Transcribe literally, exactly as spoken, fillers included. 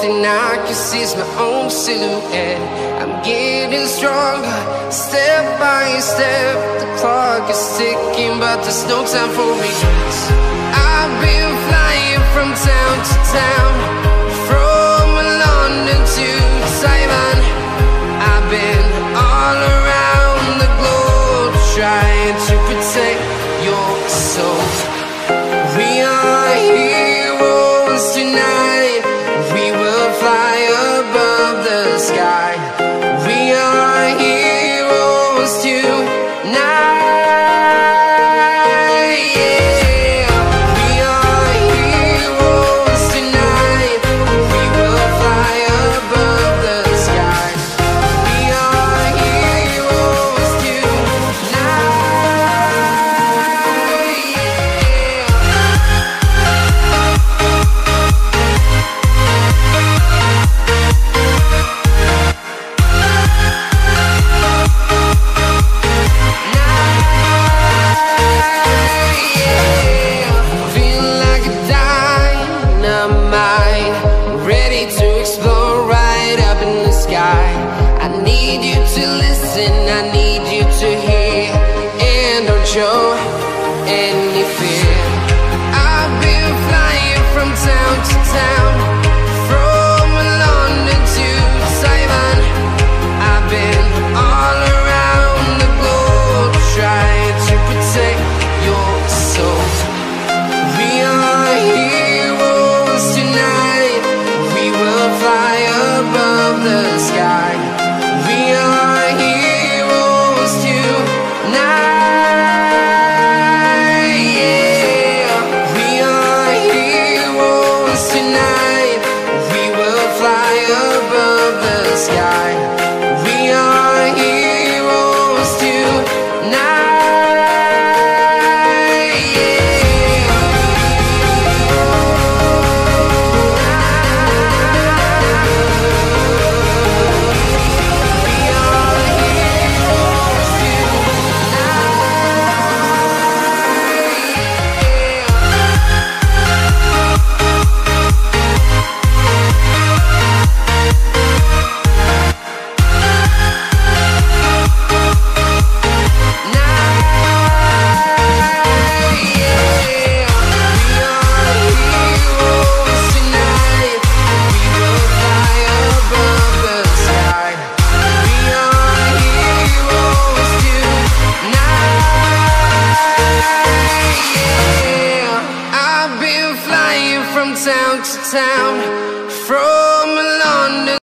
thing I can see is my own silhouette. I'm getting stronger, step by step. The clock is ticking, but there's no time for regrets. I've been flying from town to town, from London to Taiwan. I've been all around the globe, trying to protect your soul. We are heroes tonight. We will fly above the sky. We are heroes tonight. I need you to listen, I need you to hear, and don't show any fear. I've been flying from town to town, from London to Taiwan. I've been all around the globe, trying to protect your soul. We are heroes tonight. We will fly above the sky. We are heroes tonight, yeah. We are heroes tonight. We will fly above the sky. We are heroes tonight, yeah. From town to town, from London